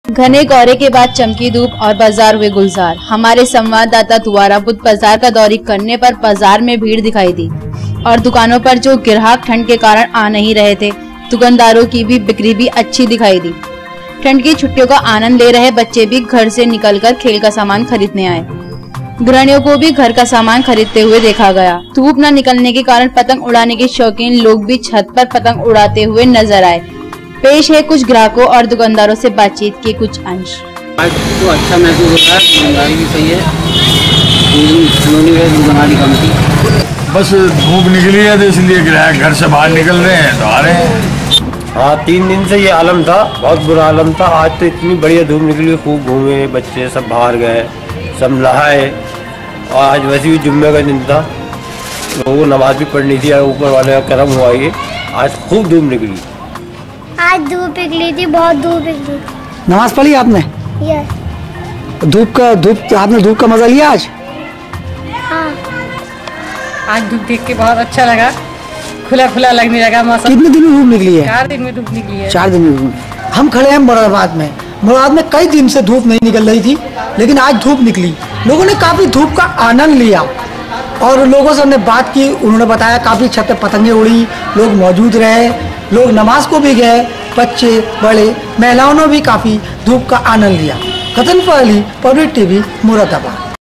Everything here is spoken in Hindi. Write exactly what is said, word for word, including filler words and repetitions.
घने कोहरे के बाद चमकी धूप और बाजार हुए गुलजार। हमारे संवाददाता द्वारा बुध बाजार का दौरी करने पर बाजार में भीड़ दिखाई दी और दुकानों पर जो ग्राहक ठंड के कारण आ नहीं रहे थे, दुकानदारों की भी बिक्री भी अच्छी दिखाई दी। ठंड की छुट्टियों का आनंद ले रहे बच्चे भी घर से निकलकर खेल का सामान खरीदने आए। गृहिणियों को भी घर का सामान खरीदते हुए देखा गया। धूप न निकलने के कारण पतंग उड़ाने के शौकीन लोग भी छत पर पतंग उड़ाते हुए नजर आए। पेश है कुछ ग्राहकों और दुकानदारों से बातचीत के कुछ अंश। आज तो अच्छा महसूस हो रहा है, दुकानदारी भी सही है, दुकानदारी कम थी। बस धूप निकली है तो इसलिए ग्राहक घर से बाहर निकल रहे हैं तो आ रहे हैं। हाँ, तीन दिन से ये आलम था, बहुत बुरा आलम था। आज तो इतनी बढ़िया धूप निकली, खूब घूमे, बच्चे सब बाहर गए, सब नहाए। और आज वैसे भी जुम्मे का दिन था, लोगों को नमाज भी पढ़नी थी, ऊपर वाले का करम हुआ। ये आज खूब धूप निकली, आज धूप निकली थी, बहुत धूप निकली। नमाज पढ़ी आपने? यस। धूप का धूप आपने धूप का मजा लिया आज? हाँ। आज धूप देख के बहुत अच्छा लगा, खुला खुला लगने लगा मौसम। कितने दिन में धूप निकली है? चार दिन में धूप निकली है। चार दिन में धूप। हम खड़े हैं मुरादाबाद में। मुरादाबाद में कई दिन से धूप नहीं निकल रही थी, लेकिन आज धूप निकली। लोगों ने काफी धूप का आनंद लिया और लोगों से हमने बात की, उन्होंने बताया काफी छत पे पतंगे उड़ी, लोग मौजूद रहे, लोग नमाज को भी गए, बच्चे बड़े महिलाओं ने भी काफी धूप का आनंद लिया। कतन अली, पब्लिक टीवी, मुरादाबाद।